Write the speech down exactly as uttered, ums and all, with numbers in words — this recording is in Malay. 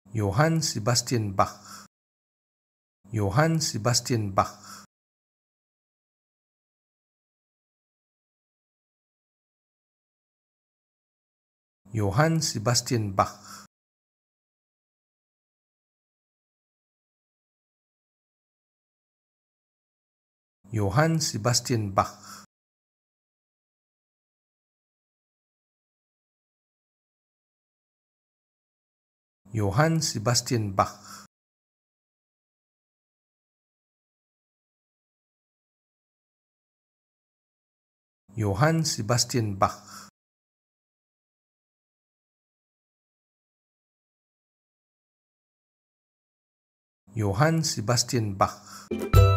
Johann Sebastian Bach. Johann Sebastian Bach. Johann Sebastian Bach. Johann Sebastian Bach. Johann Sebastian Bach. Johann Sebastian Bach. Johann Sebastian Bach.